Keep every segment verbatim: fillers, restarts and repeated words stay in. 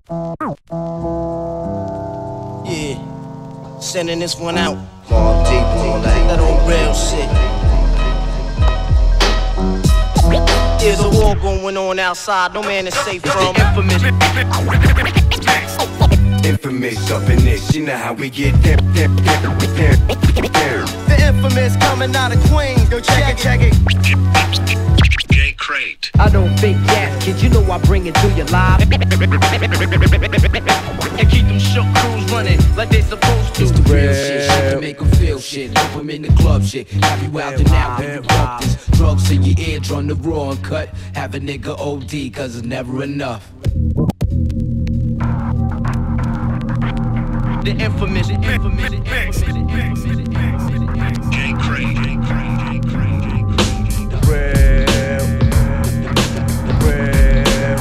Yeah, sending this one out. All deep on that, that old real shit. There's a war going on outside, no man is safe from infamous. Infamous up in this, you know how we get there. The infamous coming out of Queens, yo check it, check it. J Crate. I don't fake gas, kid, you know I bring it to your live. And keep them shook crews running like they supposed to. It's the real shit, shit to make them feel shit. Love them in the club shit, have you out and out when you bump this. Drugs in your eardrum, the raw and cut. Have a nigga O D, cause it's never enough. The infamous, the infamous, the infamous, the infamous, the infamous. J Crate. J Crate. J Crate. The real, the real.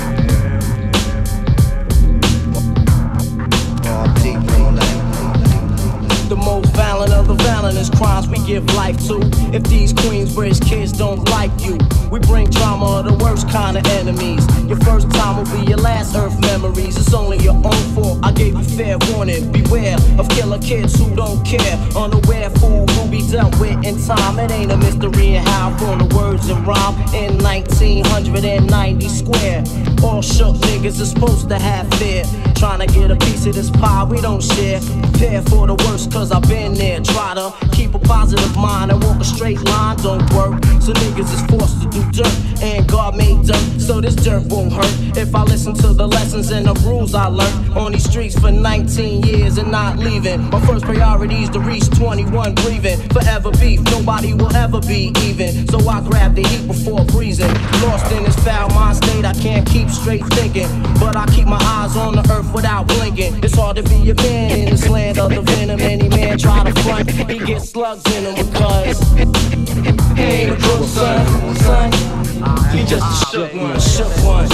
All deep on that. The most violent of the violent is crimes we give life to. If these Queensbridge kids don't like you, we bring drama, the worst kind of enemies. Your first time will be your last earth memories. It's only your own fault, I gave you fair warning. Beware of killer kids who don't care. Unaware fool who be dealt with in time. It ain't a mystery in how I form the words and rhyme. In nineteen ninety square, all shook niggas is supposed to have fear. Trying to get a piece of this pie we don't share. Prepare for the worst cause I've been there. Try to keep a positive mind and walk a straight line don't work. So niggas is forced to do dirt, and God made dirt, so this dirt won't hurt if I listen to the lessons and the rules I learned on these streets for nineteen years and not leaving. My first priority is to reach twenty-one breathing. Forever beef, nobody will ever be even. So I grab the heat before breezing. Lost in this foul mind state, I can't keep straight thinking, but I keep my eyes on the earth without blinking. It's hard to be a man in this land of the venom. Any man try to front, he gets slugs in him because he ain't a crook, son, son. He just a shook one, shook one.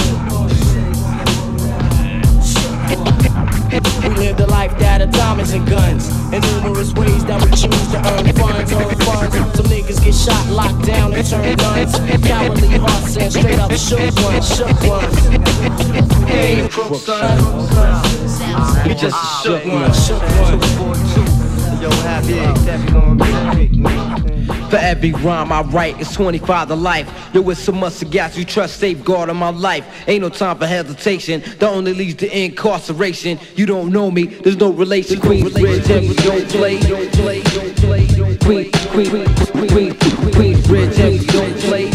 We live the life that of diamonds and guns, in numerous ways that we choose to earn funds. Earn funds. Some niggas get shot, locked down, and turn guns. Cowardly hearts and straight up shook one, shook one. He ain't a crook, son. He just a shook one, shook one. Yo, happy, happy gonna be. For every rhyme I write, it's twenty-five to life. Yo, it's so much to gas, you trust safeguard of my life. Ain't no time for hesitation, that only leads to incarceration. You don't know me, there's no relation. Queensbridge, and we don't play. Queen, Queen, Queen, Queen, Queensbridge, and we don't play.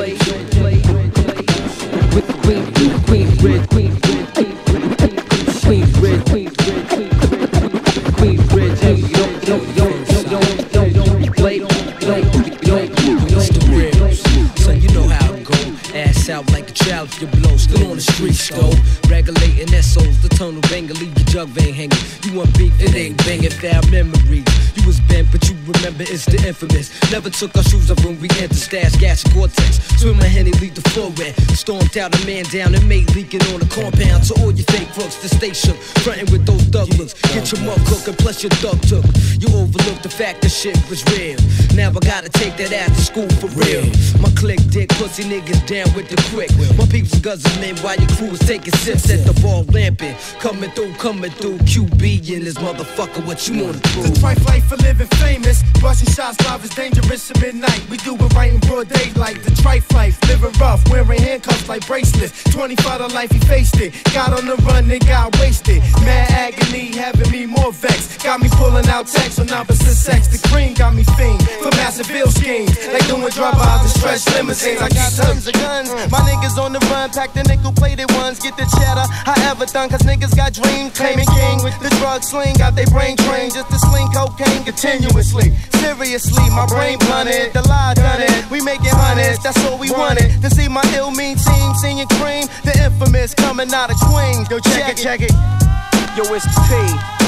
Queen, Queensbridge, Queensbridge, Queensbridge, Queensbridge, Queensbridge, and we don't, don't, don't, don't, don't, don't play. It's the real, son, you know how it go. Ass out like a child if you blow. Still on the streets though, regulating S Os. The tunnel banger, leave your jug vein hanging. You want beef, it ain't banging. Foul memories. You was bent, but you remember it's the infamous. Never took our shoes off when we entered. Stash, gas, Cortex. Swim my Henny, lead the floor wet. Stormed out a man down and made leaking on the compound. To all your fake crooks, the station frontin' with those thug looks. Get your mug cookin', plus your thug took. You overlooked the fact that shit was real. Now I gotta take that after school for real. My click dick, pussy niggas down with the quick. My people's guzzling while your crew is taking sips at the ball lamping. Coming through, coming through, Q B in this motherfucker, what you wanna do? The trife life for living famous. Busting shots live is dangerous at midnight. We do it right in broad daylight. The trife life, living rough, wearing handcuffs like bracelets. twenty-five to life, he faced it. Got on the run, then got wasted. Mad agony, having me more vexed. Got me pulling out texts on opposite sex. The cream got me fiend for massive bill schemes. Like doing drive-bys and stretch limousines. I got tons of guns. My niggas on the run, pack the nickel-plated ones. Get the cheddar, however done, cause niggas got dreams. Claiming king with the drug sling. Got they brain trained just to sling cocaine continuously. Seriously, my brain blunted. The lie done it. We making hundreds, that's all we wanted. To see my ill mean team singing cream. The infamous coming out of Queens. Yo, check it, check it. Yo, it's the P.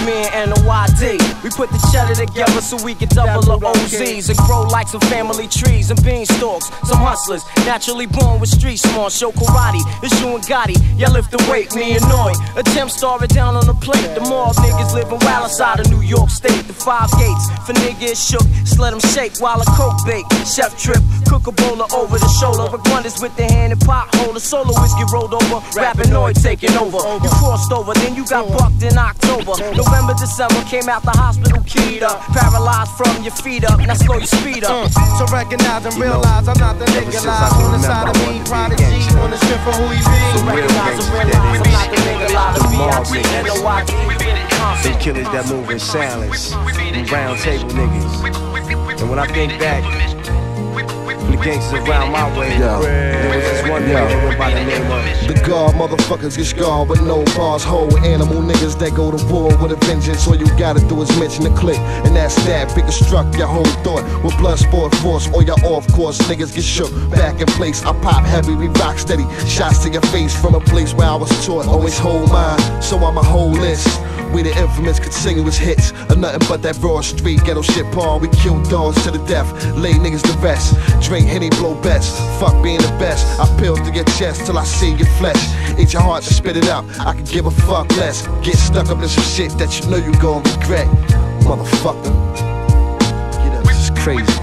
me and N Y D. We put the cheddar together so we can double the O Zs and grow like some family trees and beanstalks. Some hustlers, naturally born with street smart. Show karate, it's you and Gotti. Y'all lift the weight, me and Noy. Attempt star it down on the plate. The mob niggas living wild outside of New York State. The five gates for niggas shook. Just let them shake while a coke bake. Chef trip, cook a bowler over the shoulder. With wonders with the hand and pot holder. Soloists get rolled over. Rapping Noy taking over. You crossed over, then you got bucked in October. November, December, came out the hospital keyed up. Paralyzed from your feet up. Now slow your speed up. So recognize and realize I'm not the nigga lies on the side of me. Prodigy on the strip for who he be. So recognize and realize I'm not the nigga lie to B I G and the Y G. They killers that move in silence, and round table niggas. And when I think back, the gangsters around my way, Yo. there was this one nigga that went by the name of The guard motherfuckers get scarred with no bars. Whole animal niggas that go to war with a vengeance. All you gotta do is mention the click, and that's that. Bigger struck your whole thought with blood sport force. Or your off course niggas get shook back in place. I pop heavy, we rock steady. Shots to your face from a place where I was taught. Always hold mine, so I'm a whole list. We the infamous continuous hits of nothing but that raw street ghetto shit, Paul. We kill dogs to the death, lay niggas to rest. Drink Henny, blow best, fuck being the best. I peel through your chest till I see your flesh. Eat your heart to spit it out, I can give a fuck less. Get stuck up in some shit that you know you gon' regret, motherfucker. You know, this is crazy.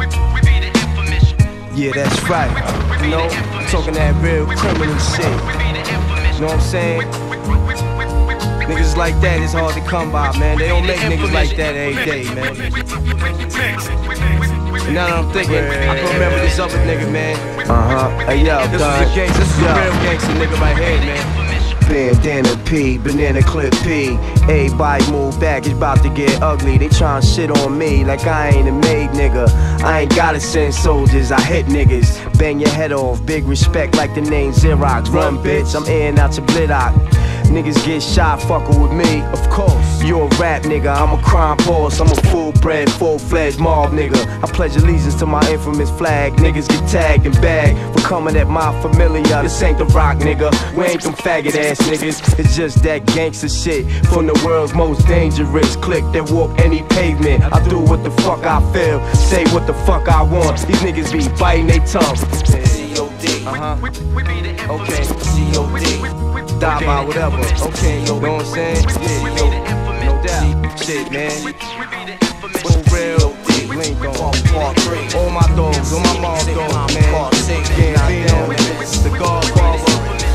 Yeah, that's right. You know, I'm talking that real criminal shit. You know what I'm saying? Niggas like that is hard to come by, man. They don't make niggas like that every day, man. And now that I'm thinking, I can remember this other nigga, man. Uh-huh. Hey, yo, this is a gangster, this is a real gangster nigga right here, man. Bandana P, banana clip P. Everybody move back, it's about to get ugly. They tryna shit on me like I ain't a maid nigga. I ain't gotta send soldiers, I hit niggas. Bang your head off, big respect like the name Xerox. Run bitch, I'm in out to Bliddock. Niggas get shot fucking with me, of course. You a rap nigga, I'm a crime boss. I'm a full-bred, full-fledged mob nigga. I pledge allegiance to my infamous flag. Niggas get tagged and bagged for coming at my familiar. This ain't the rock nigga, we ain't them faggot ass niggas. It's just that gangster shit from the world's most dangerous clique that walk any pavement. I do what the fuck I feel, say what the fuck I want. These niggas be biting they tongue. C O D, uh-huh, okay, C O D. Die by whatever, okay, you know what I'm saying? Yeah, yo, no doubt. Shit, man. So real, link on all my dogs, all my mob dogs, man. Gambino, the Godfather,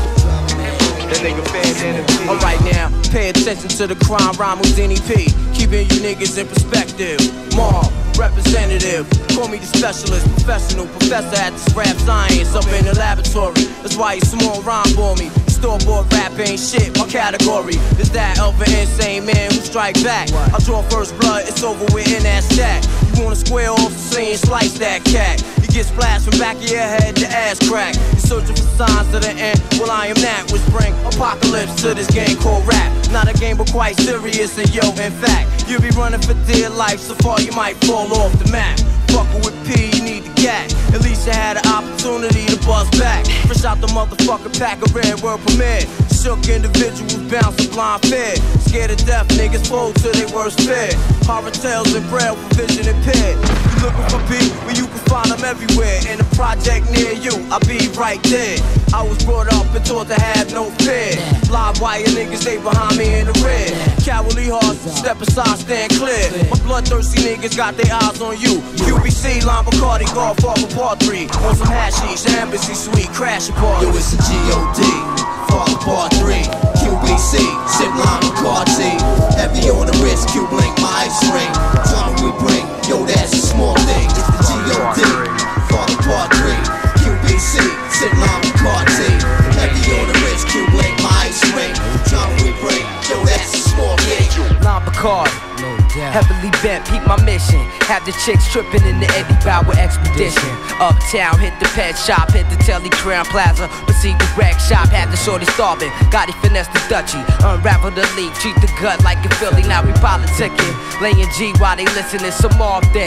that nigga Bandana. Alright now, pay attention to the crime rhyme Houdini P. Keeping you niggas in perspective. Mob, representative, call me the specialist, professional professor at this rap science up in the laboratory. That's why you small rhyme for me. Store-bought rap ain't shit, my category is that of an insane man who strike back. I draw first blood, it's over with in that stack. You wanna square off the scene, slice that cat. You get splashed from back of your head to ass crack. You're searching for signs of the end, well I am that, which bring apocalypse to this game called rap. Not a game but quite serious, and yo, in fact, you'll be running for dear life, so far you might fall off the map. Fucking with P, you need the gat. At least you had an opportunity to bust back. Fresh out the motherfucking pack of red word permit. Shook individuals bounce a blind fear. Scared to death, niggas fold to their worst fear. Horror tales and braille for vision impaired. You looking for P, well you can find them everywhere. In a project near you, I'll be right there. I was brought up and taught to have no fear. Live wire niggas, they behind me in the rear. Cowardly hearts, step aside, stand clear. My bloodthirsty niggas got their eyes on you. Q B C, Lime Bacardi, Godfather Part three. On some hashish, the embassy suite, crash apart. Yo, it's a G O D, Father Part three. Q B C, sip Lime Bacardi. Heavy on the wrist, Q blink, my ice ring. Drama we bring, yo, that's a small thing. It's the G O D, Father Part three. Q B C, sip Lime Bacardi. Heavy on the wrist, Q blink, my ice ring. Drama we bring, yo, that's a small thing. Lime Bacardi. Heavily bent, peak my mission. Have the chicks tripping in the Eddie Bauer expedition. Uptown, hit the pet shop, hit the Telly Crown Plaza. Proceed the rack shop, had the shorty starving. Got it finesse the Dutchie. Unravel the leaf, treat the gut like a Philly. Now we politicking. Laying G while they listening some more thing.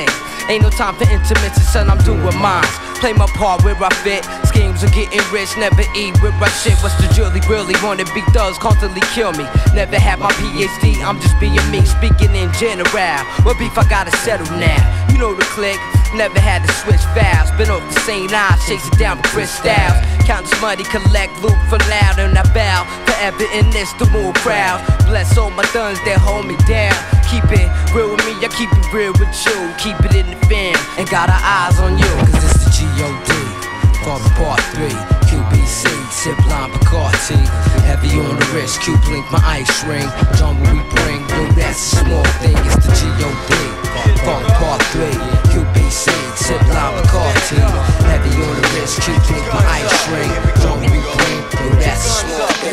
Ain't no time for intermission, son, I'm doing mine. Play my part where I fit. Schemes of getting rich, never eat with my shit. What's the jewelry really wanna be thugs, constantly kill me. Never had my P H D, I'm just being me, speaking in general. What beef I gotta settle now? You know the click, never had to switch fouls. Been off the same line, chasing down with Chris Styles. Count this money, collect loot for loud, and I bow forever in this, the more proud. Bless all my thuns that hold me down. Keep it real with me, I keep it real with you. Keep it in the fam, and got our eyes on you. Cause it's the G O D, Father Part three, Q B C, Zipline Bacardi. Heavy on the wrist, Q blink my ice ring. Drum what we bring, no that's a small thing. It's the G O D, Father Part three, Q B C, Zipline Bacardi. Heavy on the wrist, Q blink my ice ring. Drum what we bring, no that's a small thing.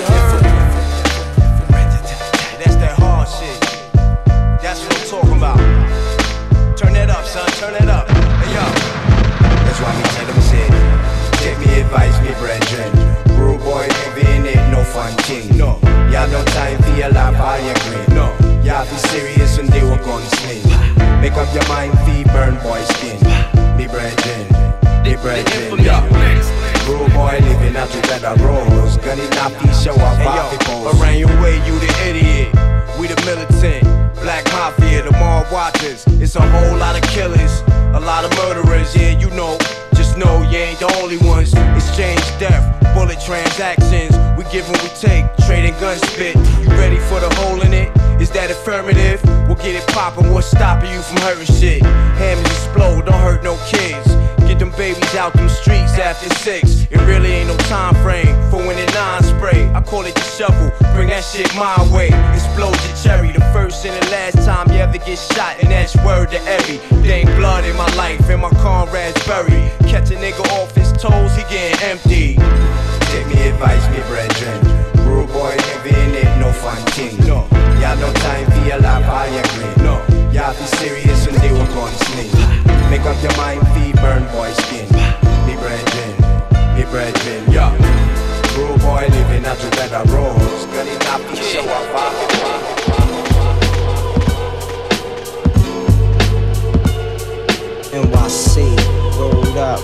That's that hard shit. That's what I'm talking about. Turn that up, son, turn that up. Hey, yo. That's why me tell them shit. Take me advice, me brethren. Rude boy, never in it, no fun king. No, y'all no time for your life, I agree. No, y'all be serious and they will gun sling. Make up your mind, fee burn boy skin. Me brethren, me brethren, yo. Rude boy living out to better roads. Gunny not be show up, hey, yo. Around your way, you the idiot. We the militant, black mafia, the mall watchers. It's a whole lot of killers, a lot of murderers, yeah, you know. Just know you ain't the only ones. Exchange death, bullet transactions. We give and we take, trading gun spit. You ready for the hole in it? Is that affirmative? We'll get it poppin', what's stopping you from hurting shit? Hammers explode, don't hurt no kids. Get them babies out them streets after six. It really ain't no time frame for when it non-spray. I call it the shovel, bring that shit my way. Explode your cherry, the first and the last time you ever get shot, and that's word to every. There ain't blood in my life and my comrades buried. Catch a nigga off his toes, he getting empty. Take me advice, me brethren. Rude boy, never in it, no fun king. No, y'all no time for your life, I agree. No, y'all be serious and they will gun sling. Make up your mind, fee burn boy skin. Me brethren, me brethren, yo. Rude boy living out to better roads. Gonna not be show up. N Y C, rolled up.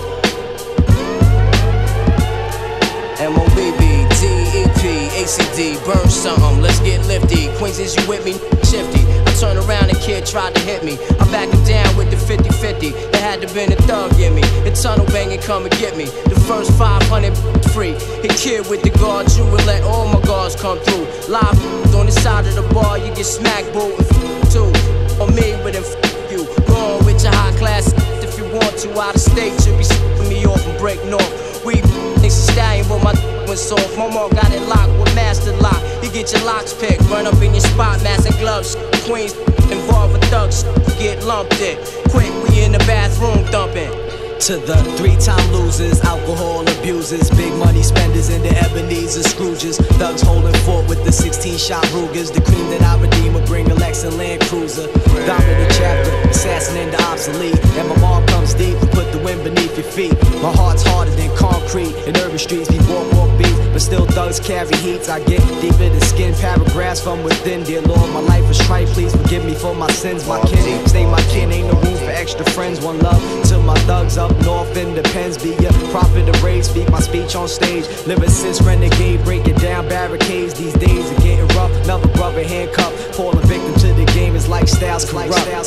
M O B B, D E P, A C D, burn something, let's get lifty. Queens, is you with me? Shifty. I turn around and kid tried to hit me. I back him down with the fifty fifty. It had to been a thug in me. The tunnel banging come and get me. The first five hundred free. Hit kid with the guards, you would let all my guards come through. Live on the side of the bar, you get smacked, boo, and too. On me, but then f you. Go on with your high class if you want to. Out of state, you be s***ing me off and breaking off. We niggas stallion, but my went soft. My mom got it locked with master lock. You get your locks picked, run up in your spot, mask and gloves. Queens involved with thugs, get lumped in. Quick, we in the bathroom thumping. To the three-time losers, alcohol abusers, big money spenders, and the Ebenezer Scrooges. Thugs holding fort with the sixteen-shot Rugers. The cream that I redeem will bring a Lex and Land Cruiser. Dominant chapter, assassin in the obsolete. And my mom comes deep and put the wind beneath your feet. My heart's harder than concrete. In urban streets, we walk, walk beats, but still thugs carry heats. I get deeper than skin, paragraphs from within. Dear Lord, my life is trite, please forgive me for my sins. My kin, stay my kin, ain't no room for extra friends. One love to my thugs up north in the pens. Be a prophet of rage, speak my speech on stage. Living since renegade, breaking down barricades. These days are getting rough, another brother handcuffed. Falling victim to the game is like styles corrupt.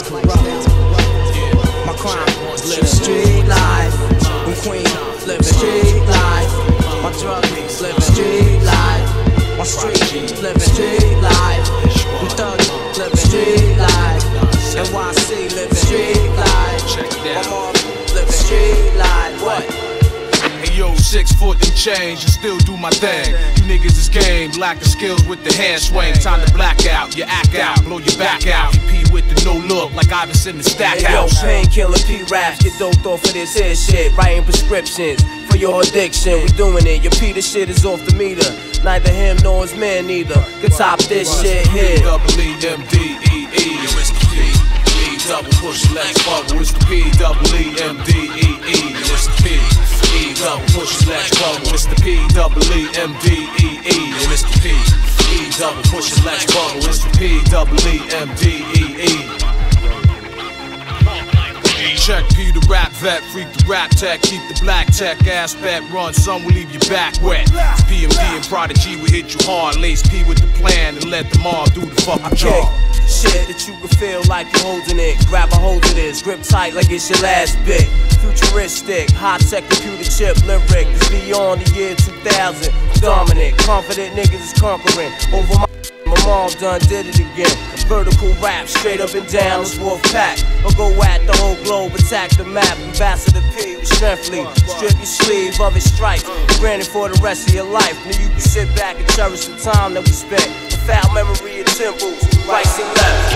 My crime was living street life. We queen living street life. My drug is living street life. My street living street life. We thugs living street life. N Y C living street life. My mom living street life. What? Hey yo, six foot and change, and still do my thing. You niggas is game, lacking skills with the hand swing. Time to black out, you act out, blow your back out. You pee with the no look, like Iverson in the stack hey, house. Yo, painkiller P-raps, get doped off of this here shit. Writing prescriptions for your addiction. We doing it, your Peter shit is off the meter. Neither him nor his man neither can top this shit here. Double E M D E E, it's the P. E double push legs bubble, it's the P. Double E M D E E, it's the P. E double push legs bubble, it's the P. Double E M D E E, it's the P. E double push legs bubble, it's the P. Double E M D E E. Check P the rap vet, freak the rap tech, keep the black tech aspect run, son will leave your back wet. It's P M D and Prodigy will hit you hard, lace P with the plan and let them all do the fucking job. Shit that you can feel like you're holding it. Grab a hold of this, grip tight like it's your last bit. Futuristic, high-tech computer chip lyric is beyond the year two thousand. Dominant, confident niggas is conquering over my. My mom done did it again. Vertical rap, straight up and down, let's wolf pack. Or go at the whole globe, attack the map. Ambassador P with strengthly. Strip your sleeve of its stripes. Granted for the rest of your life. Now you can sit back and cherish the time that we spent. The foul memory of temples, right and left.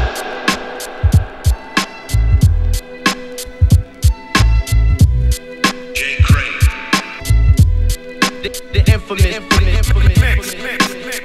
Jay Crate. The, the infamous, the infamous, infamous, infamous, infamous.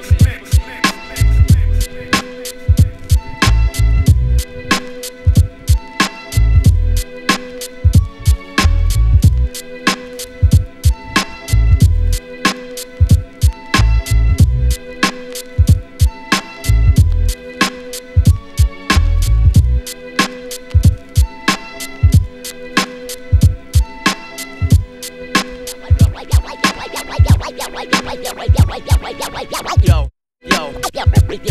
Yo, yo, yo,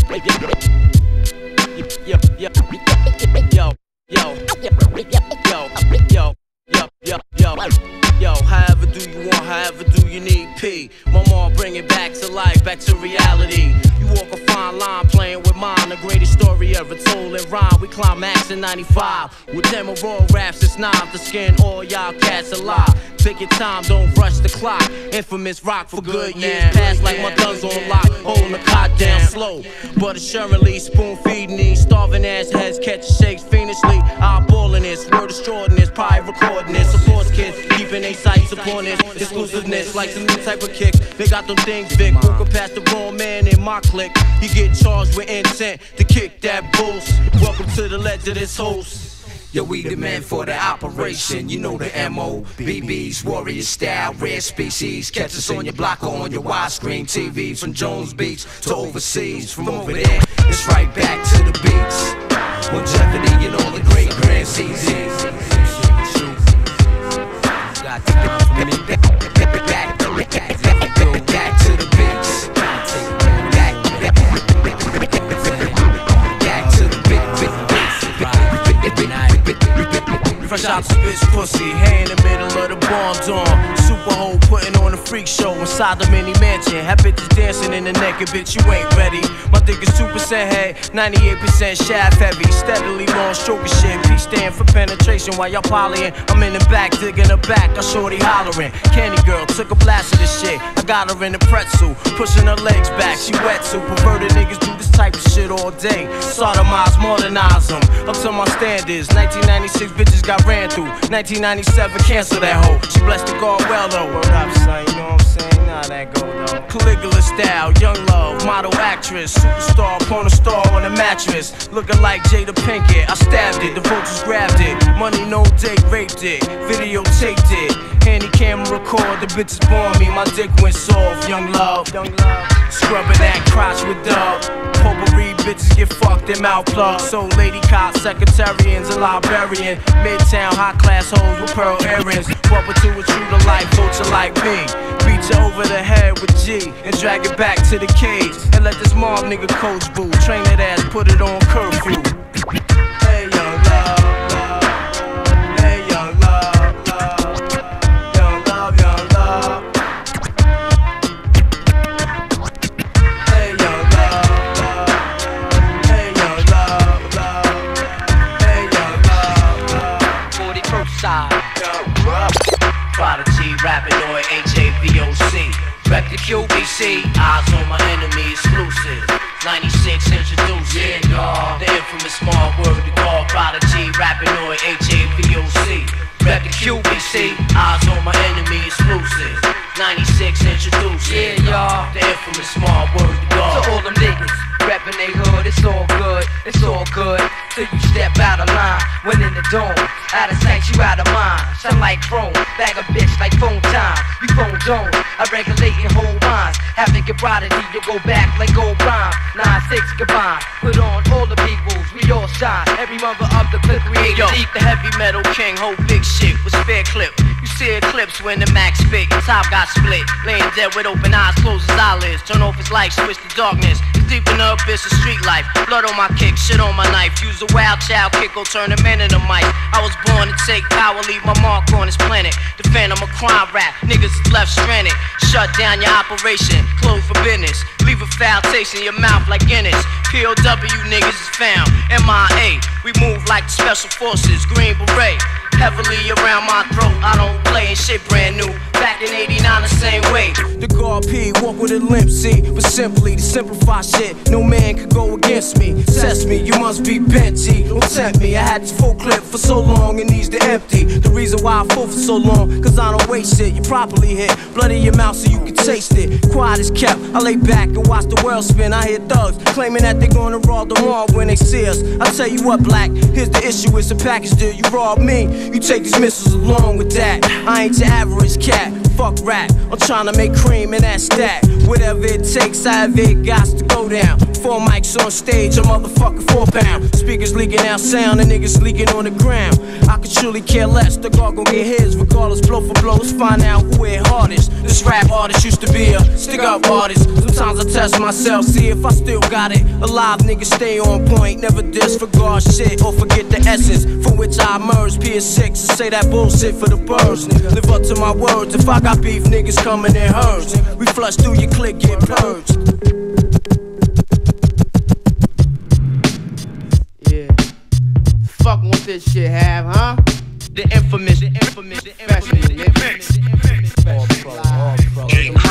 yo, yo, yo, yo, yo, yo, yo, yo, yo, however do you want, however do you need P. My mom bring it back to life, back to reality. You walk a fine line playing with mine, the greatest story ever told in rhyme. We climax in ninety-five with them raw raps, it's not to skin all y'all cats alive. Take your time, don't rush the clock. Infamous rock for good years past like my guns on lock. Holding the cot down slow, but assuredly spoon feeding these starving ass heads, catching shakes fiendishly. Eyeballing this, word extraordinary, probably recording this. Supports kids, keeping their sights upon this. Exclusiveness like some new type of kicks. They got them things Vic, who can pass the wrong man in my clique. He get charged with intent to kick that boost. Welcome to the ledge of this host. Yo, we the men for the operation, you know the M O B B's, warrior style, rare species. Catch us on your block or on your widescreen T V. From Jones Beach to overseas, from over there, it's right back to the beats. Longevity and all the great grand seasons. Got to get from me back, back, back, back, back to the beats. Back, back, back to the beats. Fresh out this bitch pussy, hey in the middle of the barn dawn. Super hoe putting on a freak show inside the mini mansion. Have bitches dancing in the naked, bitch, you ain't ready. My dick is two percent head, ninety-eight percent shaft heavy. Steadily long stroking shit, P stand for penetration while y'all polying. I'm in the back, digging her back, I shorty hollering. Candy girl, took a blast of this shit. I got her in the pretzel, pushing her legs back, she wet too. Perverted niggas do this type of shit all day. Sodomize, modernize them, up to my standards. nineteen ninety-six bitches got ran through. nineteen ninety-seven, cancel that hoe. She blessed the God well though. Word up, son, you know what I'm saying? Nah, that go though. Caligula style, young love, model actress, superstar, porn star on a mattress. Looking like Jada Pinkett, I stabbed it, the vultures grabbed it. Money no date, raped it, videotaped it. Handy camera record, the bitches born me, my dick went soft. Young love, young love. Scrubbing that crotch with dub. Potpourri bitches get fucked, them out plugged. So lady cops, secretarians, a librarian. Midtown high class hoes with pearl earrings. Bumper to a true to life, culture like me. Beat you over the head with G and drag it back to the cage. And let this mob nigga coach boo. Train that ass, put it on curfew. Hey young love, love. Hey young love, love. Young love, young love. Hey young love, love. Hey young love, love. Hey young love, love. forty-first side. Prodigy, Rapinoid, H A V O C. Rep the Q B C, eyes on my enemy, exclusive. ninety-six introducing, yeah, the infamous small word to call Prodigy, Rapinoid, H A V O C. Rep the Q B C, eyes on my enemy, exclusive. ninety-six introducing, yeah, y'all, the infamous small word to call. To all them niggas, reppin' they hood, it's all good, it's all good. Till you step out of line, when in the dome. Out of sight, you out of mind. Shine like chrome, bag a bitch like phone time. You phone zone, I regulate and hold minds. African prodigy, you go back like gold rhyme. Nine six combined, put on all the peoples, we all shine. Every mother of the clip created. Yo, deep the heavy metal king, hold big shit with spare clip. You see eclipse when the max spit, top got split. Laying dead with open eyes, close his eyelids. Turn off his light, switch to darkness. It's deep in the abyss of street life. Blood on my kick, shit on my knife. Use a wild child kick, go turn a man into mic. I was born to take power, leave my mark on this planet. The phantom of crime rap, niggas is left stranded. Shut down your operation, close for business. Leave a foul taste in your mouth like Guinness. P O W niggas is found, M I A. We move like the special forces, Green Beret. Heavily around my throat, I don't play and shit brand new. Back in eighty-nine the same way. The guard P, walk with a limp, see. But simply, to simplify shit, no man could go against me. Test me, you must be bent, G. Don't tempt me, I had this full clip for so long, it needs to empty. The reason why I full for so long, cause I don't waste shit. You properly hit, blood in your mouth so you can taste it. Quiet as kept, I lay back and watch the world spin. I hear thugs claiming that they gonna rob the mall when they see us. I tell you what, black, here's the issue, it's a package deal. You rob me, you take these missiles along with that. I ain't your average cat, fuck rap. I'm trying to make cream and that's that. Whatever it takes, I have it got to go down. Four mics on stage, a motherfucker four pound. Speakers leaking out sound and niggas leaking on the ground. I could truly care less, the guard gon' get his. Regardless, blow for blow, let's find out who hit hardest. This rap artist used to be a stick up artist. Sometimes I test myself, see if I still got it. Alive niggas stay on point, never disregard shit or forget the essence from which I emerged. P S six and say that bullshit for the birds. Live up to my words, if I got beef, niggas coming in herds. We flush through your clique, get purged. Yeah, fucking with this shit, have, huh? The infamous, the infamous, the infamous, the infamous, the infamous. All pro, all pro.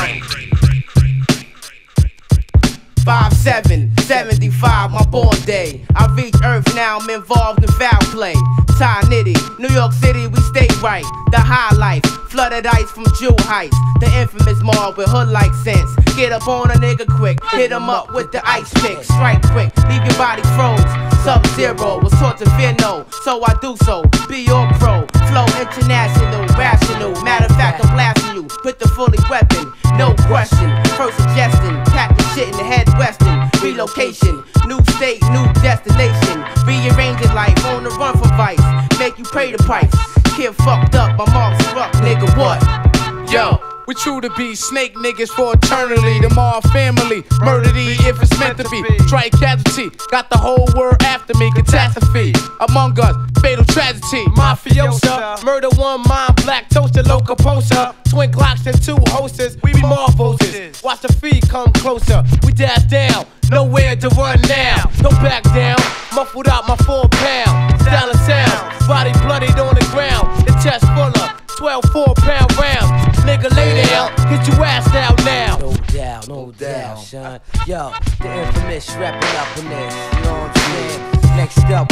five seven, seventy-five, my born day. I reach Earth now, I'm involved in foul play. Ty Nitty, New York City, we stay right. The high life, flooded ice from Jewel Heights. The infamous mall with hood-like sense. Get up on a nigga quick, hit him up with the ice pick. Strike quick, leave your body froze. Sub-Zero was taught to fear no, so I do so. Be your pro, flow international, rational. Matter of fact, I'm blasting you with the fully weapon, no question. First suggestion, pack the shit in the head western. Relocation, new state, new destination. Rearranging life on the run from vice. Make you pay the price. Kid fucked up, my mom struck, nigga, what? Yo, we true to be snake niggas for eternity. The Mar family, murder thee if it's meant to be. Strike casualty, got the whole world after me. Catastrophe, among us, fatal tragedy. Mafiosa, murder one mind, black toaster, local poster. Twin Glocks and two hosters, we be Marvoses. Watch the feed come closer, we dash down. Nowhere to run now, don't back down. Muffled out my four pound, style and sound. Body bloodied on the ground, the chest full of twelve four pound rounds. Nigga lay down, get your ass down now. No doubt, no doubt, son. Yo, the infamous wrapping up in this, you know what I'm saying? Next up.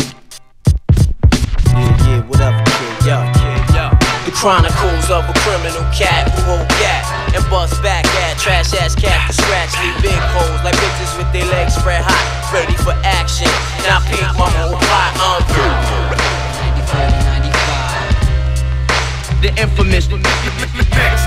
Yeah, yeah, what up, kid? Yo, kid, yo. The chronicles of a criminal cat who hold gat and bust back at trash ass cat to scratch me big holes like bitches with their legs spread hot, ready for action. And I peek my whole plot on ninety-four to ninety-five. The infamous, the infamous.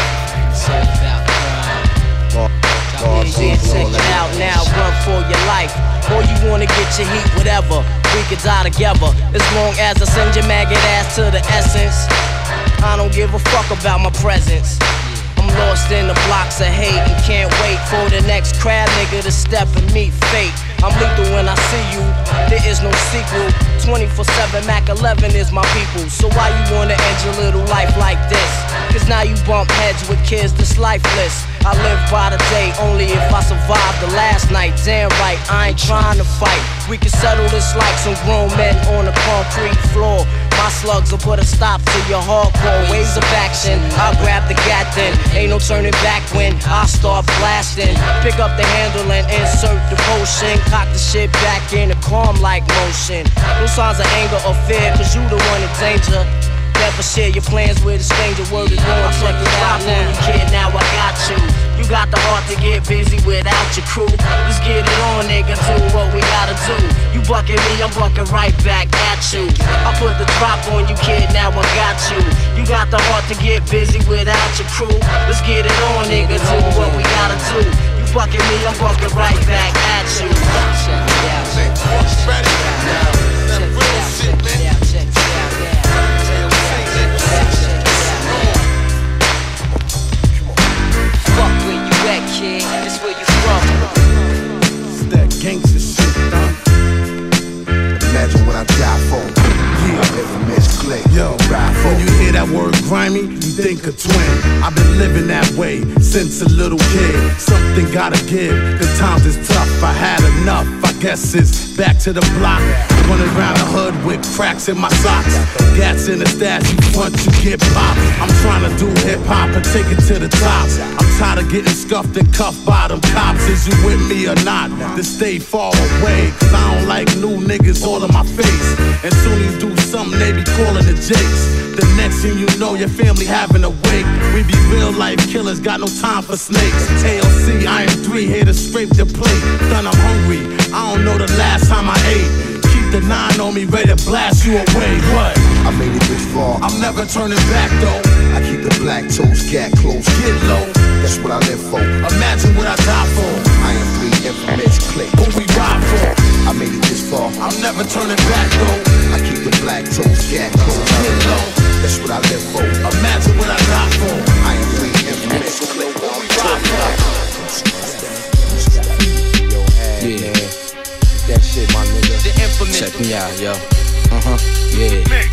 Check it out now, run for your life. Or you wanna get your heat, whatever. We could die together. As long as I send your maggot ass to the essence. I don't give a fuck about my presence. I'm lost in the blocks of hate and can't wait for the next crab nigga to step and meet fate. I'm lethal when I see you, there is no sequel. twenty-four seven Mac eleven is my people. So why you wanna end your little life like this? Cause now you bump heads with kids that's lifeless. I live by the day only if I survive the last night. Damn right, I ain't trying to fight. We can settle this like some grown men on a concrete floor. My slugs will put a stop to your hardcore ways of action. I'll grab the gat then, ain't no turning back when I start blasting. Pick up the handle and insert the potion. Cock the shit back in a calm like motion. No signs of anger or fear, cause you the one in danger. Never share your plans with a stranger. Word is born, check it out now. Kid, now I got you. You got the heart to get busy without your crew. Let's get it on, nigga, do what we gotta do. You bucking me, I'm bucking right back at you. I put the drop on you, kid, now I got you. You got the heart to get busy without your crew. Let's get it on, nigga, do what we gotta do. You bucking me, I'm bucking right back at you. Check it out, check it out, check it out, check it out, check it out, check it out. Fuck where you at, kid, it's where you from. It's that gangsta shit, done. Imagine what I die for. Yeah, infamous click. Yo, when you hear that word grimy, you think of twin. I've been living that way since a little kid. Something gotta give, cause times is tough. I had enough, I guess it's back to the block. Running around the hood with cracks in my socks. Gats in the stash, you front, you get popped. I'm trying to do hip hop and take it to the top. I'm tired of getting scuffed and cuffed by them cops. Is you with me or not? To stay far away, cause I don't like new niggas all in my face. And soon as you do something, they be calling the Jakes. The next thing you know, your family having a wake. We be real life killers, got no time for snakes. A L C, I am three, here to scrape the plate. Done, I'm hungry, I don't know the last time I ate. Keep the nine on me, ready to blast you away. What? I made it this far, I'm never turning back though. I keep the black toes, gat close, Get low, that's what I live for. imagine what I die for. I am three infamous click. Who we ride for? I made it this far, I'm never turning back though. I keep the black toes, gat close, Get low, that's what I live for. imagine what I die for. I am three infamous click. Who we ride for? Yeah, man. That shit, my nigga. The infamous. Check me out, yo. Uh-huh, yeah.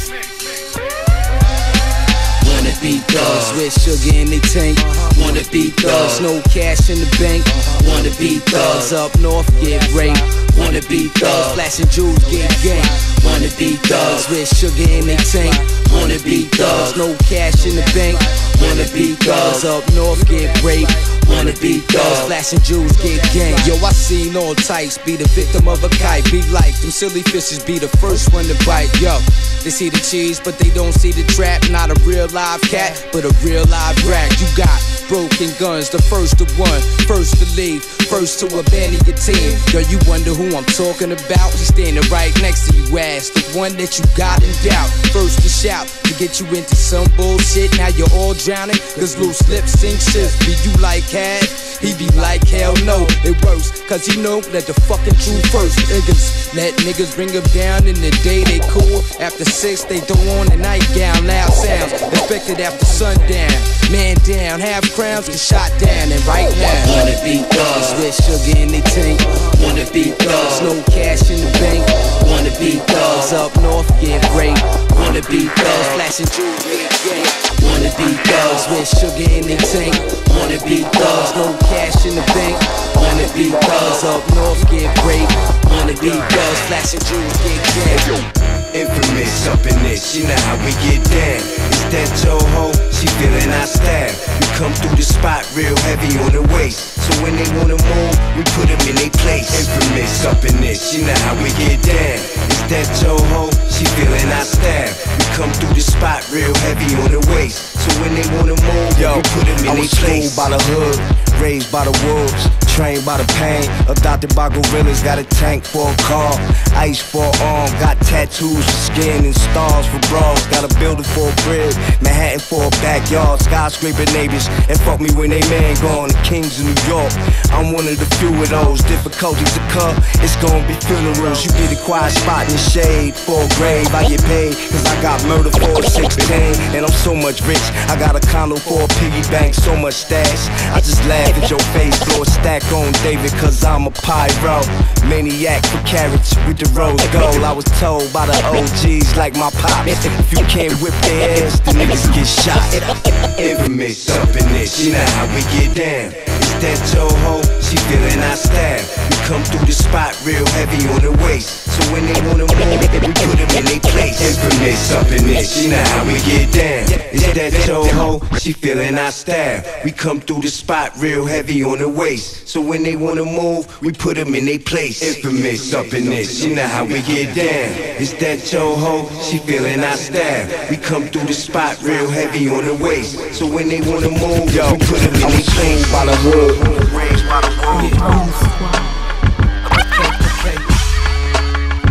Wanna be thugs with sugar in they tank. Wanna be thugs, no cash in the bank. Wanna be thugs up north, get raped. Wanna be thugs, flashing jewels, get gang. Wanna be thugs with sugar in they tank. Wanna be thugs, no cash in the bank. Wanna be thugs up north, get raped. Wanna be thugs, flashing jewels, get gang. Yo, I seen all types be the victim of a kite. Be like them silly fishes, be the first one to bite. Yo, they see the cheese, but they don't see the trap. Not a real live cat, but a real live rat. You got broken guns, the first to one, first to leave, first to abandon your team. Yo, you wonder who I'm talking about? He's standing right next to you, ass, the one that you got in doubt. First to shout, to get you into some bullshit. Now you're all drowning, cause loose lips sink ships. Be you like had? He be like, hell no, it works, cause he know that the fucking truth first. Niggas, let niggas bring them down in the day they cool. After six, they throw on a nightgown, loud sounds, expected after sundown. Man down, half crowns get shot down, and right now wanna be thugs with sugar in they tank. Wanna be thugs, no cash in the bank. Wanna be thugs up north, get raped. Wanna be thugs, flashing jewels, get gang. Wanna be thugs with sugar in they tank. Wanna be thugs, no cash in the bank. Wanna be thugs up north, get raped. Wanna be thugs, flashing jewels, get gang. Infamous up in this, you know how we get down. It's that Toho, she feeling our style. We come through the spot real heavy on the waist. So when they wanna move, we put them in their place. Infamous up in this, you know how we get down. It's that Toho, she feeling our style. We come through the spot real heavy on the waist. So when they wanna move, yo, we put them in their place. By the hood, raised by the wolves, trained by the pain, adopted by gorillas, got a tank for a car, ice for an arm, got tattoos for skin and stars for bras, got a building for a crib, Manhattan for a backyard, skyscraper neighbors, and fuck me when they man gone, the kings of New York, I'm one of the few of those, difficulties to come, it's gonna be funerals, you get a quiet spot in the shade, for a grave, I get paid, cause I got murder for a sixteen, and I'm so much rich, I got a condo for a piggy bank, so much stash, I just laugh at your face, throw a stack on David, cause I'm a pyro. Maniac for carrots with the rose gold. I was told by the O Gs like my pops, if you can't whip their ass, the niggas get shot. Infamous up in this, you know how we get down. It's that Toho, she feeling our style. We come through the spot real heavy on the waist. So when they wanna move, we put them in their place. Infamous up in this, you know how we get down. It's that Toho, she feeling our style. We come through the spot real heavy on the waist. So when they wanna move, we put them in their place. Infamous up in this, you know how we get down. It's that Toho, she feeling our style. We come through the spot real heavy on the waist. So when they wanna move, yo, we put them in their place. By the hood, raised by the wolves.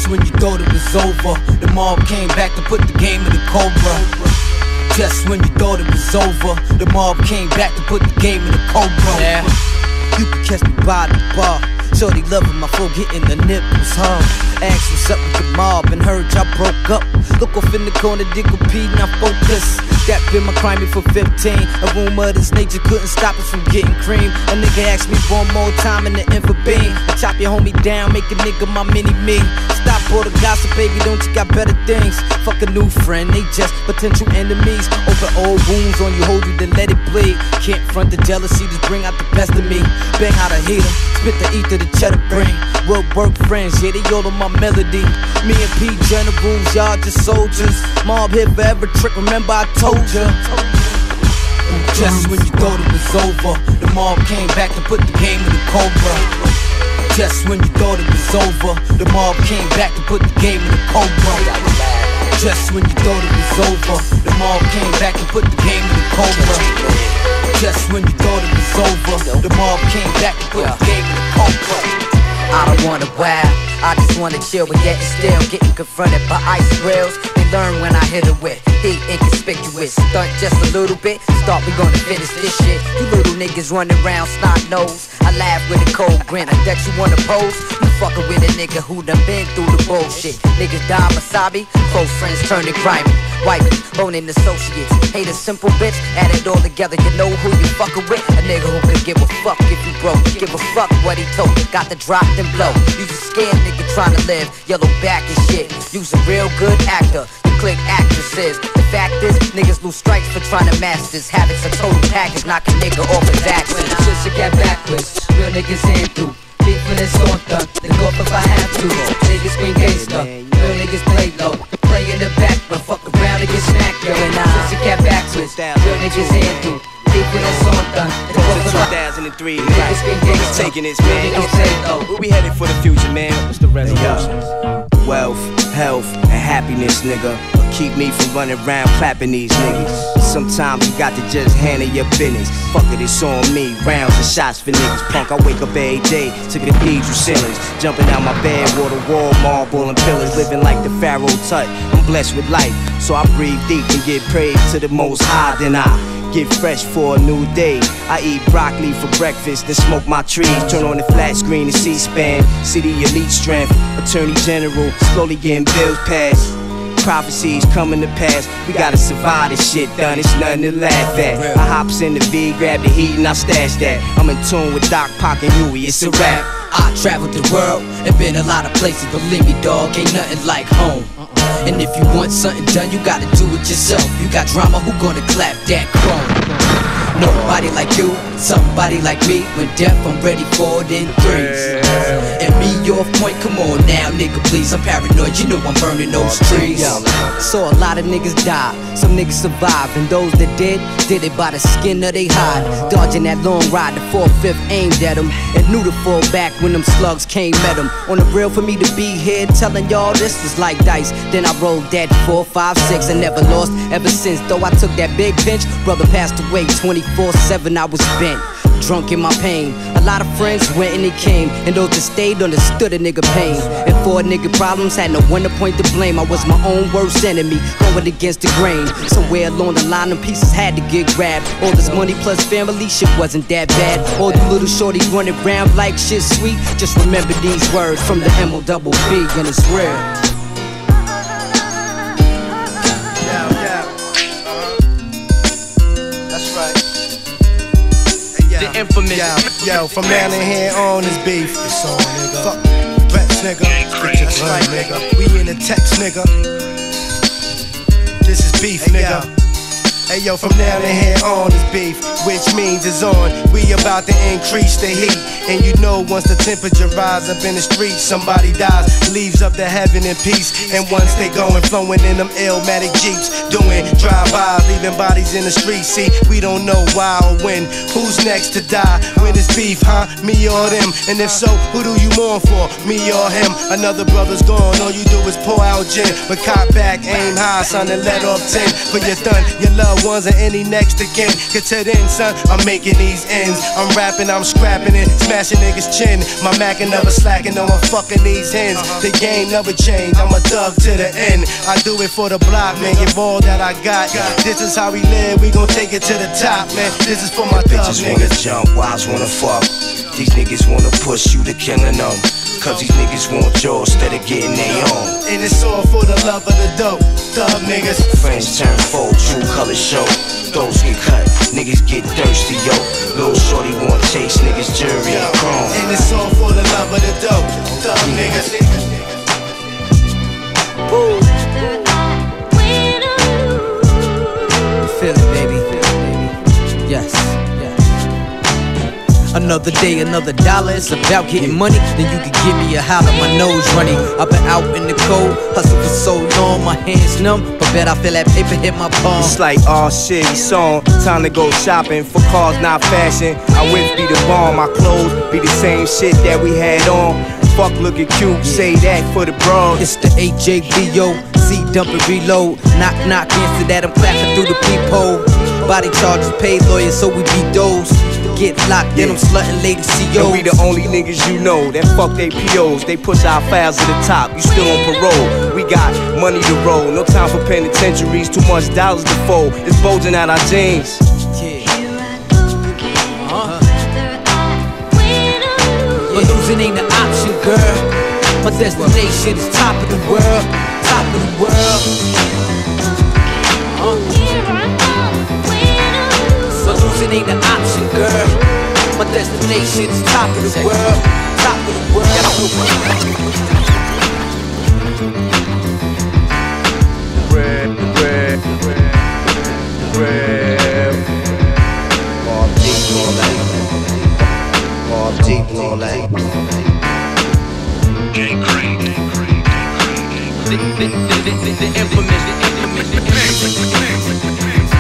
Just when you thought it was over, the mob came back to put the game in the Cobra. Just when you thought it was over, the mob came back to put the game in the Cobra. Yeah. You can catch me by the bar. Shorty loving my flow, getting the nipples hard. Asked what's up with the mob and heard y'all broke up. Look off in the corner, Diggle P, now focus. That been my crime for fifteen. A rumor of this nature couldn't stop us from getting cream. A nigga asked me one more time in the info beam. I chop your homie down, make a nigga my mini-me. Stop all the gossip, baby, don't you got better things? Fuck a new friend, they just potential enemies. Open old wounds on you, hold you, then let it bleed. Can't front the jealousy, just bring out the best of me. Bang out a heater, spit the ether, the cheddar brain. Work, work friends, yeah, they all on my melody. Me and P generals, y'all just soldiers. Mob here forever, trick, remember I told ya. Just when you thought it was over, the mob came back to put the game in the Cobra. Just when you thought it was over, the mob came back to put the game in the Cobra. Just when you thought it was over, the mob came back to put the game in the Cobra. Just when you thought it was over, the mob came back to put the game in the Cobra. I don't wanna wow, I just wanna chill, but yet still getting confronted by ice rails. They learn when I hit it with heat inconspicuous. Stunt just a little bit, start we gonna finish this shit. You little niggas running around snot nose. I laugh with a cold grin, I bet you wanna pose. You fucking with a nigga who done been through the bullshit. Niggas die wasabi, close friends turning grimy. Wiping, boning associates, hate a simple bitch, add it all together, you know who you fucking with. A nigga who could give a fuck if you broke, give a fuck what he told, got the drop then blow. You's a scared nigga trying to live, yellow back and shit. You's a real good actor, you click actresses. The fact is, niggas lose strikes for trying to master this. Habits a total package, knock a nigga off his axis. When I just get backwards, real niggas in through. Beef when it's on the, then go if I have to. Niggas scream gangsta, real niggas play low. Play in the back, but fuck around and get smacked, yo. And I just get backwards, real niggas in through. Beef when it's on the, then go if I have to. two thousand three, niggas scream gangsta, taking this, man. Where we headed for the future, man? What's the resolution? Wealth, health, and happiness, nigga. Keep me from running around clapping these niggas. Sometimes you got to just handle your business. Fuck it, it's on me. Rounds and shots for niggas. Punk, I wake up every day to the cathedral ceilings. Jumping out my bed, water wall, marble and pillars. Living like the Pharaoh Tut. I'm blessed with life, so I breathe deep and give praise to the Most High. Then I get fresh for a new day. I eat broccoli for breakfast, then smoke my trees. Turn on the flat screen to C-SPAN. City elite strength, attorney general, slowly getting bills passed. Prophecies coming to pass, we gotta survive this shit done, it's nothing to laugh at. I hops in the V, grab the heat and I stash that. I'm in tune with Doc, Pac and Huey, it's a rap. I traveled the world and been a lot of places, believe me dog, ain't nothing like home. And if you want something done, you gotta do it yourself. You got drama, who gonna clap that chrome? Nobody like you, somebody like me. When death, I'm ready for it in threes. And me off point, come on now, nigga, please. I'm paranoid, you know I'm burning those trees. Saw a lot of niggas die, some niggas survived, and those that did, did it by the skin of they hide. Dodging that long ride, the four-fifth aimed at them, and knew to fall back when them slugs came at them. On the real for me to be here, telling y'all this was like dice. Then I rolled that four, five, six, and never lost ever since. Though I took that big pinch, brother passed away, twenty-four seven I was bent, drunk in my pain. A lot of friends went and they came, and those that stayed understood a nigga pain. And for a nigga problems, had no one to point to blame. I was my own worst enemy, going against the grain. Somewhere along the line, them pieces had to get grabbed. All this money plus family, shit wasn't that bad. All you little shorties running around like shit sweet. Just remember these words from the M O double B, and it's real. Infamous. Yo, yo, from now to here on is beef. It's on, nigga. Fuck threats, nigga. Get your gun, nigga. We in the text, nigga. This is beef, hey, nigga. Yo. Hey yo, from now to here on is beef, which means it's on. We about to increase the heat, and you know once the temperature rise up in the street, somebody dies, leaves up to heaven in peace. And once they going, flowing in them Illmatic Jeeps, doing drive-bys, leaving bodies in the street. See, we don't know why or when, who's next to die. When it's beef, huh? Me or them? And if so, who do you mourn for? Me or him? Another brother's gone, all you do is pour out gin. But cop back, aim high, son, and let off ten. For your thun, your love ones and any next again. Get to then, son, I'm making these ends. I'm rapping, I'm scrapping it, smashing niggas' chin. My Mac ain't never slacking, no, I'm fucking these hens. The game never changed, I'm a thug to the end. I do it for the block, man, give all that I got. This is how we live, we gon' take it to the top, man. This is for my thug Bitches niggas. wanna jump, wives wanna fuck. These niggas wanna push you to killing them. Cause these niggas want yours instead of getting their own. And it's all for the love of the dope, thug niggas. Friends turn foes, true color show. Throats get cut, niggas get thirsty, yo. Little shorty want taste, niggas jury and chrome. And it's all for the love of the dope, thug niggas. Woo. Feel it, baby. Yes. Another day, another dollar, it's about getting money. Then you can give me a holler, my nose running. I've been out in the cold, hustle for so long, my hands numb. But bet I feel that paper hit my palm. It's like, oh shit, it's on. Time to go shopping for cars, not fashion. I whips be the bomb, my clothes be the same shit that we had on. Fuck looking cute, say that for the bros. It's the A J V O, Z dump and reload. Knock, knock, answer that, I'm clapping through the peephole. Body charges, paid lawyers, so we be those. Get locked, then I'm slutting lady C Os. And we the only niggas you know that fuck they P Os. They push our files to the top, you still on parole. We got money to roll, no time for penitentiaries. Too much dollars to fold, it's bulging out our jeans. Uh-huh. But losing ain't an option, girl. My destination is top of the world, top of the world. Uh. But losing ain't an option, girl. My destination is top of the world, top of the world. Red, red, red, red. All deep, all that. All deep, all that. Jay Crate. The, the, the, the, the infamous, the infamous.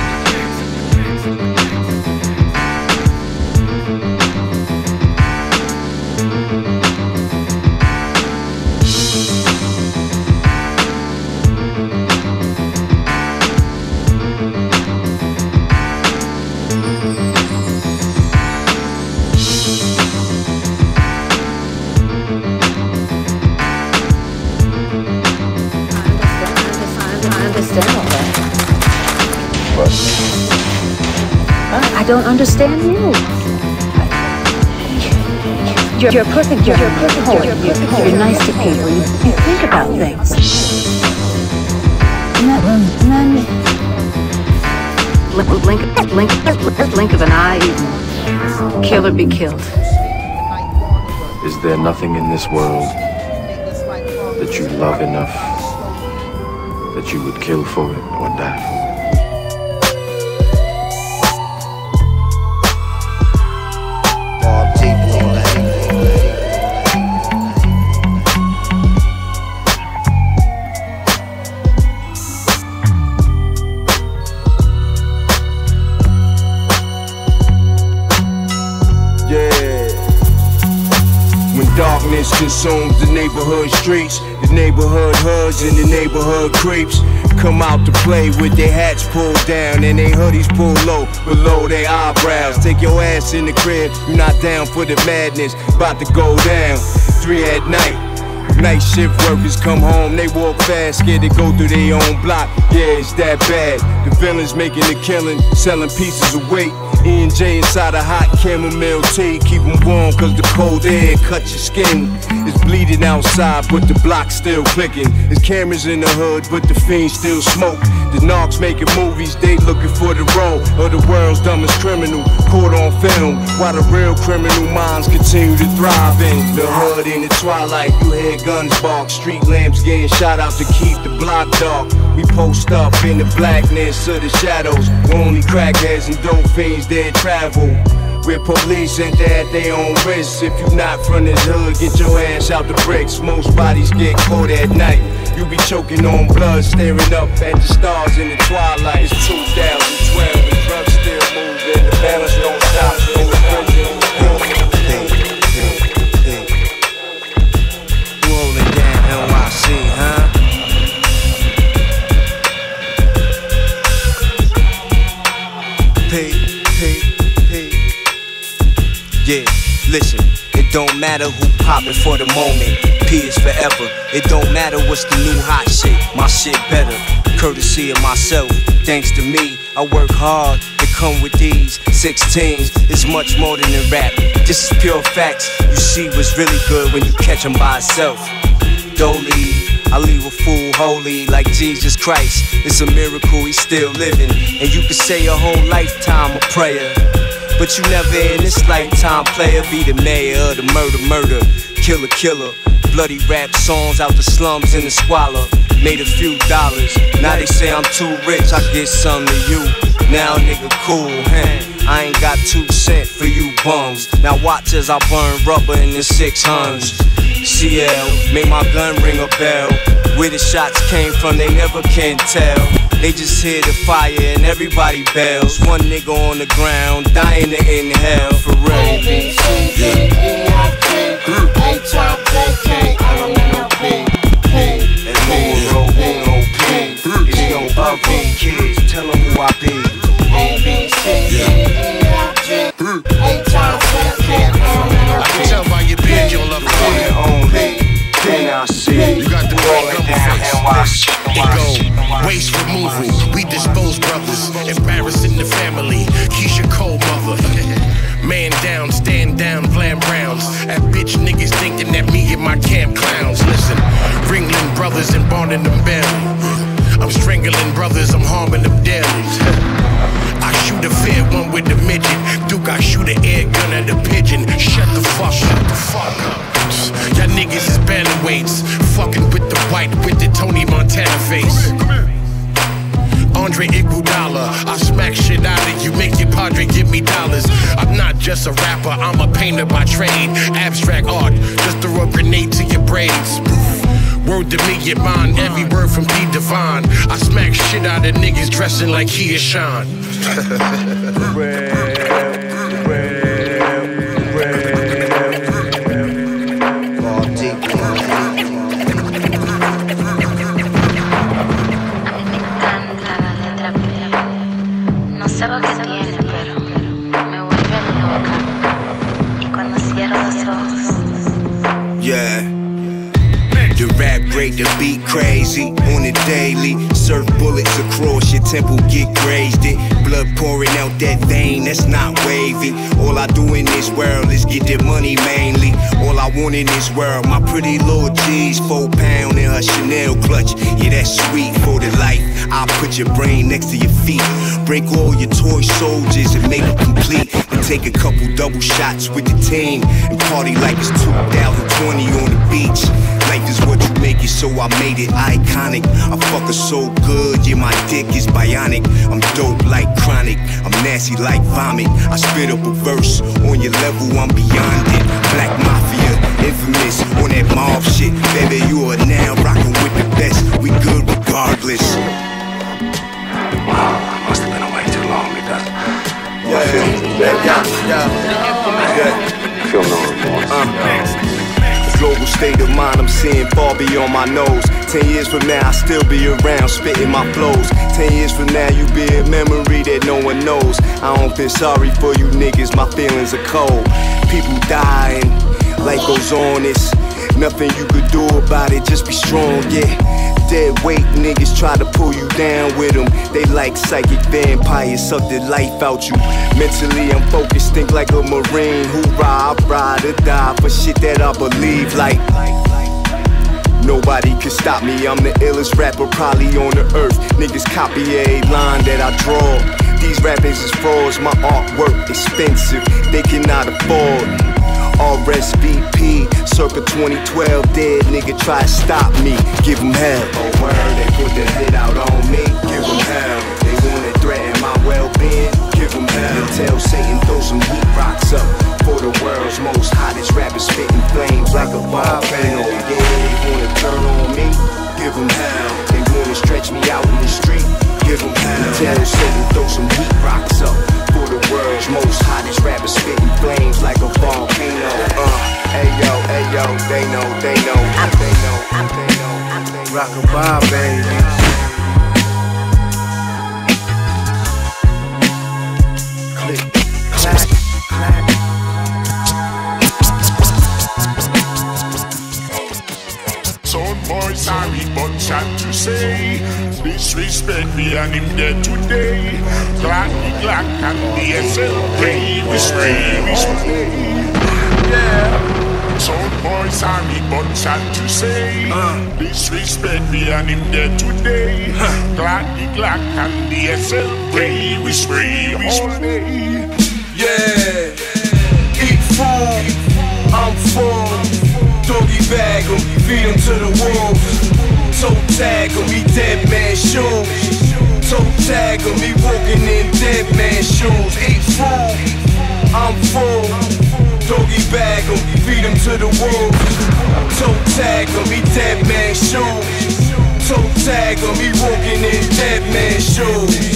I don't understand you. You're, you're perfect. You're, you're perfect. You're, you're, perfect. You're nice to people. You, you think about things. And then, and then blink, blink, blink, blink of an eye, you kill or be killed. Is there nothing in this world that you love enough that you would kill for it or die for it? Consumes the neighborhood streets, the neighborhood hoods and the neighborhood creeps come out to play with their hats pulled down and their hoodies pulled low below their eyebrows. Take your ass in the crib, you're not down for the madness, about to go down. Three at night, night shift workers come home, they walk fast, scared to go through their own block. Yeah, it's that bad. The villains making a killing, selling pieces of weight. E and J inside a hot chamomile tea. Keep them warm cause the cold air cut your skin. It's bleeding outside but the block's still clicking. There's cameras in the hood but the fiends still smoke. The narcs making movies, they looking for the role of the world's dumbest criminal. Caught on film while the real criminal minds continue to thrive in the hood. In the twilight you hear guns bark, street lamps getting shot out to keep the block dark. We post up in the blackness of the shadows. Only crackheads and dope fiends that travel. With police and they at their own risk. If you not from this hood, get your ass out the bricks. Most bodies get caught at night. You be choking on blood, staring up at the stars in the twilight. It's two thousand twelve, the drugs still moving, the balance don't stop. Rolling down N Y C, huh? Yeah, listen, it don't matter who poppin' for the moment. P is forever. It don't matter what's the new hot shit. My shit better. Courtesy of myself, thanks to me. I work hard to come with these sixteens. It's much more than a rap. This is pure facts. You see what's really good when you catch him by itself. Dolly, I leave a fool holy like Jesus Christ. It's a miracle he's still living. And you can say your whole lifetime a prayer, but you never in this lifetime player. Be the mayor of the murder, murder, killer, killer. Bloody rap songs out the slums in the squalor. Made a few dollars, now they say I'm too rich, I get some to you. Now nigga cool, huh? I ain't got two cent for you bums. Now watch as I burn rubber in the six hundreds. C L, make my gun ring a bell. Where the shots came from, they never can tell. They just hear the fire and everybody bells. One nigga on the ground, dying to inhale, for real. H I J K L M N O P. And Uno, Uno P. It's your ugly kids, tell them who I be. A, B, C, D, E, F, G, H I J K L M N O P. I can tell by your beard you don't love the One only, then I see. You got the big gumbo face. It go, waste removal, we dispose brothers. Embarrassing the family, Keisha Cole mother. Man down, stand down, Blam Browns. That bitch niggas thinking that me and my camp clowns. Listen, Ringling brothers and bonding them belly. I'm strangling brothers, I'm harming them daily. I shoot a fair one with the midget. Duke, I shoot an air gun at a pigeon. Shut the fuck up, the fuck up. Y'all niggas is bantamweights, fucking with the white, with the Tony Montana face. Andre Iguodala, I smack shit out of you, make your padre give me dollars. I'm not just a rapper, I'm a painter by trade. Abstract art, just throw a grenade to your braids. Word to me, your mind, every word from P. Divine. I smack shit out of niggas dressing like he is Sean. No sé lo que tiene, pero me vuelve loca. Y cuando cierro los ojos. Yeah. The rap break the beat crazy on the daily. Surf bullets across your temple, get grazed it. Blood pouring out that vein, that's not wavy. All I do in this world is get the money mainly. All I want in this world, my pretty little G's, four pound in her Chanel clutch. Yeah, that's sweet for the life. I'll put your brain next to your feet. Break all your toy soldiers and make it complete. And take a couple double shots with the team and party like it's two thousand twenty on the beach. Life is what you make it, so I made it iconic. I fuck her so good, yeah, my dick is bionic. I'm dope like chronic, I'm nasty like vomit. I spit up a verse, on your level, I'm beyond it. Black Mafia, infamous, on that mob shit. Baby, you are now rocking with the best. We good regardless. Wow, I must have been away too long because yeah, I feel, yeah, yeah, yeah. I feel no remorse. Uh, Global state of mind, I'm seeing far beyond my nose. Ten years from now, I'll still be around, spitting my flows. Ten years from now, you be a memory that no one knows. I don't feel sorry for you niggas, my feelings are cold. People dying, life goes on, it's nothing you could do about it, just be strong, yeah. Dead weight niggas try to pull you down with them. They like psychic vampires, suck the life out you. Mentally I'm focused, think like a Marine. Hoorah, I ride or die for shit that I believe like. Nobody can stop me, I'm the illest rapper probably on the earth. Niggas copy a line that I draw. These rappers is frauds, my artwork expensive, they cannot afford. R S V P, circa twenty twelve, dead nigga try to stop me, give him hell. Oh word, they put the hit out on me, give him hell. They wanna threaten my well-being, give him hell. And tell Satan throw some heat rocks up for the world's most hottest rapper, spitting flames like a volcano. Yeah, they wanna turn on me, give him hell. They wanna stretch me out in the street, give him hell. And tell Satan throw some heat rocks up for the world's most hottest rapper, spitting flames like a volcano. Uh, ayo, ayo, they know, they know, they know, they know. Rockabye, baby. Click, clack, clack. me and him dead today. Glock, Glock, and D S L. We spray, we spray. Yeah. Sound boy sorry, but sad to say. Uh. Disrespect me and him dead today. Huh. Glock, Glock, and D S L. We spray, we spray. Yeah. Eat food, I'm full. Doggy bag 'em, feed 'em to the wolves. Toe tag 'em, he dead man shoes. Toe tag 'em, he walking in dead man shoes. Eat food, I'm full. Doggy bag 'em, feed 'em to the wolves. Toe tag 'em, he dead man shoes. Toe tag 'em, he walking in dead man shoes.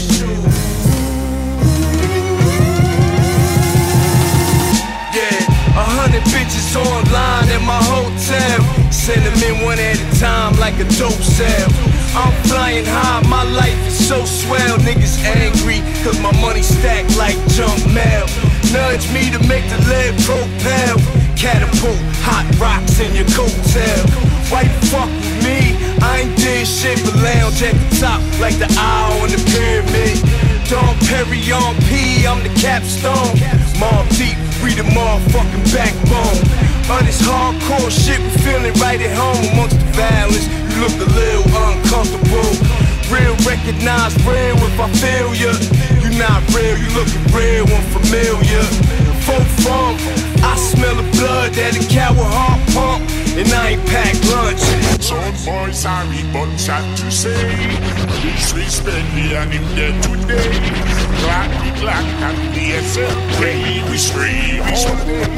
A hundred bitches online at my hotel. Send them in one at a time like a dope sale. I'm flying high, my life is so swell. Niggas angry cause my money stacked like junk mail. Nudge me to make the lead propel. Catapult, hot rocks in your coattail. Why you fuck with me? I ain't did shit but lounge at the top like the eye on the pyramid. Dom Perry on P, I'm the capstone. Mob deep, we the motherfucking backbone. On this hardcore shit, we feeling right at home amongst the violence. You look a little uncomfortable. Real recognize real if I feel ya. You not real, you looking real, unfamiliar. Folk from, I smell the blood that a cow with heart pump. And I ain't packed lunch. Some boy sorry, but sad to say. Disrespect me and him dead today. Glock, Glock, and D S L. We spray, we spray.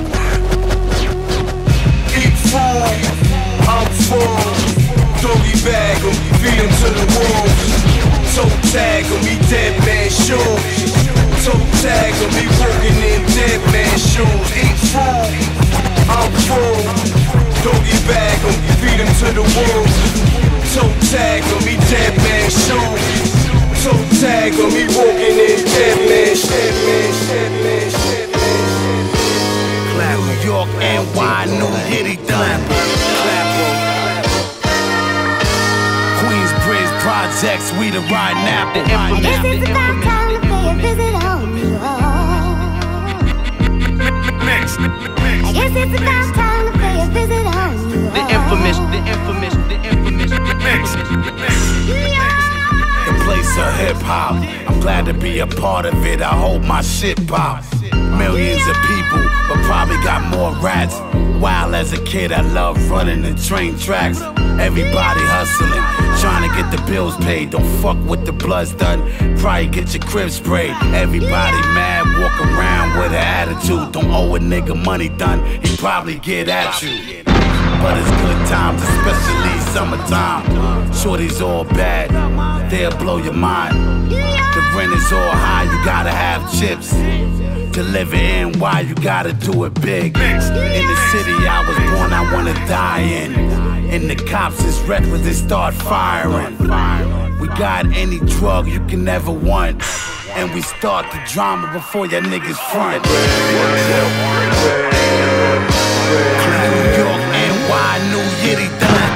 Eat food, I'm full. Doggy bag 'em, feed 'em to the wolves. Toe tag 'em, he dead man shoes. Toe tag 'em, he walking in dead man shoes. Eat food, I'm full. Doggy bag 'em, feed 'em to the wolves. Toe tag 'em, he dead man shoes. Toe tag 'em, he walking in dead man shoes. New York, N Y, New Yitty done. Queensbridge Projects, we the right now. I guess it's about time to pay a visit on you. I guess it's about time to pay a visit on you. The infamous, the infamous, the infamous, the infamous. The place of hip hop. I'm glad to be a part of it. I hope my shit pop. Millions of people, but probably got more rats. While as a kid, I loved running the train tracks. Everybody hustling, trying to get the bills paid. Don't fuck with the blood's done. Probably get your crib sprayed. Everybody mad, walk around with an attitude. Don't owe a nigga money done, he probably get at you. But it's good times, especially summertime. Shorty's all bad, they'll blow your mind. The rent is all high, you gotta have chips. To live in, why you gotta do it big. In the city I was born, I wanna die in. And the cops is reckless, they start firing. We got any drug you can ever want. And we start the drama before your niggas front. New York, N Y, New Yitty done.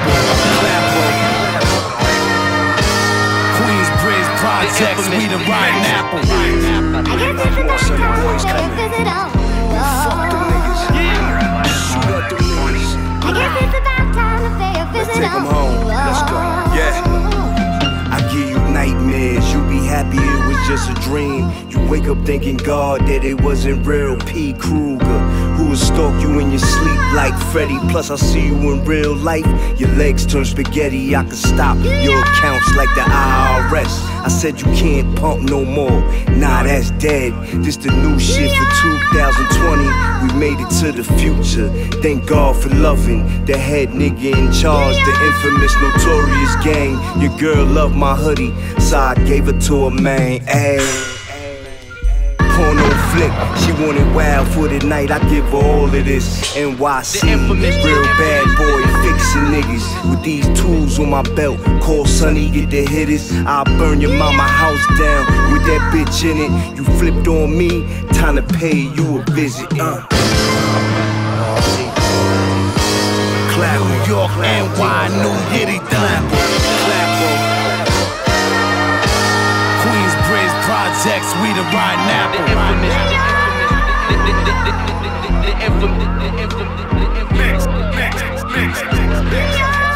Queensbridge Projects, we the right apple. I guess it's about time to pay a visit on you. Fuck them niggas. Shoot up them niggas. I guess it's about time to pay a Let's visit take them on home. you. Let's go. Yeah. I give you nightmares. You be happy it was just a dream. You wake up thinking God that it wasn't real. P. Kruger, who will stalk you in your sleep like Freddy. Plus I see you in real life. Your legs turn spaghetti. I can stop your accounts like the I R S. I said you can't pump no more. Nah, that's dead. This the new shit for two thousand twenty. We made it to the future. Thank God for loving the head nigga in charge. The infamous Notorious Gang. Your girl loved my hoodie, so I gave it to her, man. Ayy. Porno flick, she wanted wild for the night. I give her all of this. N Y C, real bad boy, fixing niggas with these tools on my belt. Call Sonny, get the hitters. I'll burn your mama house down with that bitch in it. You flipped on me, time to pay you a visit. Uh. Clap, New York, N Y, New Yitty done. projects, we the rotten apple. The infamous, the infamous, the infamous, the infamous, the infamous, the infamous.